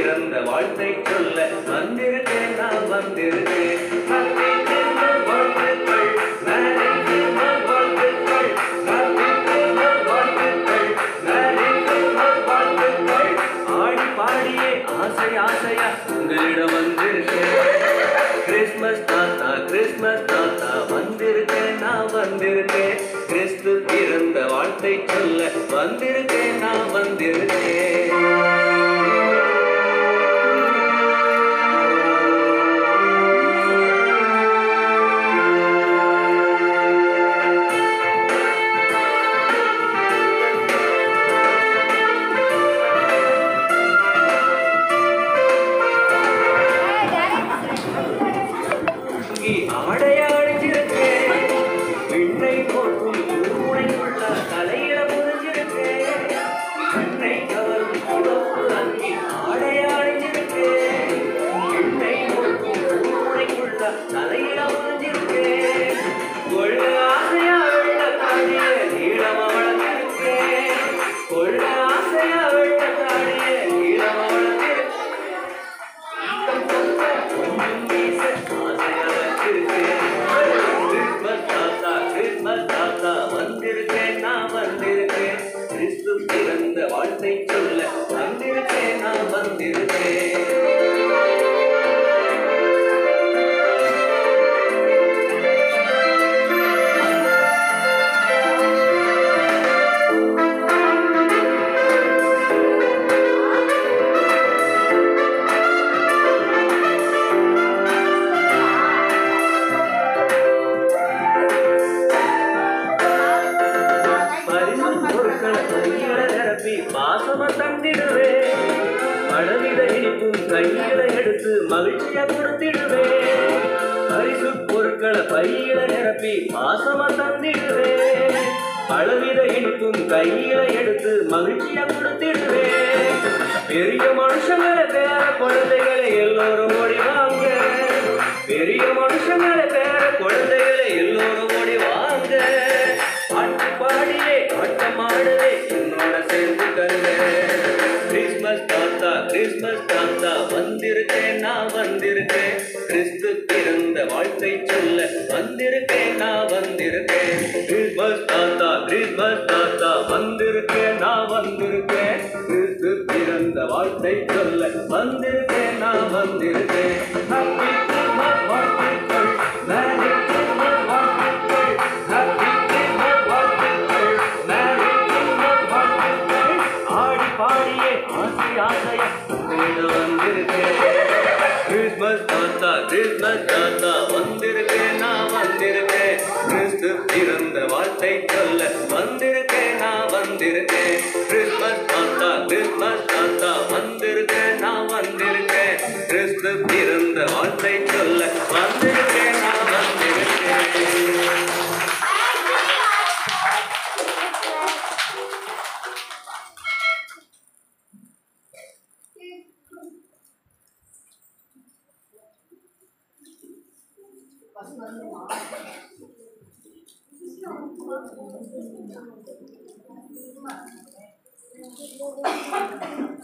பிறந்த வாழ்த்தை சொல்ல வந்திருக்கேன் நான் வந்திருக்கேன். ஆடி பாடியே ஆசை ஆசையா உங்களிடம் வந்திருக்கேன். கிறிஸ்மஸ் தாத்தா கிறிஸ்மஸ் தாத்தா வந்திருக்கேன் நான் வந்திருக்கேன். கிறிஸ்து பிறந்த வாழ்த்தை சொல்ல வந்திருக்கேன் நான் வந்திருக்கேன். ஆடையாடிச்சிருக்கேன் விண்ணை போற்றும் பூனைக்குள்ள தலையில புரிஞ்சிருக்கேன். கண்ணை கவரும் சிவப்பு அங்கி ஆடையாடிச்சிருக்கேன் விண்ணை போற்றும் பூனைக்குள்ள தலையில புரிஞ்சிருக்கேன். கொள்ள ஆசையா வெள்ள தாடிய நீளம வளர்ந்திருக்கேன். கொள்ள ஆசையா வெள்ள தாடிய நீளம வளர்ந்திருக்கேன். வந்திருக்கேன் நான் வந்திருக்கேன். கிறிஸ்து பிறந்த வாழ்த்தை சொல்ல வந்திருக்கேன் நான் வந்திருக்கேன். பாசம தந்திடுவேன். பழவித இனிப்பும் கையில எடுத்து மகிழ்ச்சியா கொடுத்திடுவேன். பரிசு பொருட்களை பையில நிரப்பி பாசம தந்திடுவேன். பழவித இனிப்பும் கையில எடுத்து மகிழ்ச்சியா கொடுத்திடுவேன். பெரிய மனுஷங்களை பேர குழந்தைகளை எல்லோரும் ஓடி வாங்க. பெரிய மனுஷங்களை பேர குழந்தைகளை எல்லோரும் ஓடி வாங்க. பாட்டு பாடியே ஆட்டமாடுவே என்னோட சேர்ந்து கருங்க. கிறிஸ்மஸ் தாத்தா கிறிஸ்மஸ் தாத்தா வந்திருக்கேன் நான் வந்திருக்கேன். கிறிஸ்து பிறந்த வாழ்த்தை சொல்ல வந்திருக்கேன் நான் வந்திருக்கேன். கிறிஸ்மஸ் தாத்தா வந்திருக்கேன் நான் வந்திருக்கேன். கிறிஸ்து பிறந்த வாழ்த்தை சொல்ல வந்திருக்கேன் நான் வந்திருக்கேன். ஹாப்பி கிறிஸ்மஸ் வாழ்த்துக்கள். மேரி கிறிஸ்மஸ் வாழ்த்துக்கள். ஹாப்பி கிறிஸ்மஸ் வாழ்த்துக்கள். மேரி கிறிஸ்மஸ் வாழ்த்துக்கள். ஆடி பாடியே ஆசை ஆசையா உங்களிடம் வந்திருக்கேன். கிறிஸ்மஸ் தாத்தா வந்திருக்கேன் நான் வந்திருக்கேன். கிறிஸ்து பிறந்த வாழ்த்தை சொல்ல வந்திருக்கேன் நான் வந்திருக்கேன். கிறிஸ்மஸ் தாத்தா வந்திருக்கேன் நான் வந்திருக்கேன். கிறிஸ்து பிறந்த வாழ்த்தை சொல்ல வந்திருக்கேன் நான் வந்திருக்கேன். Thank you.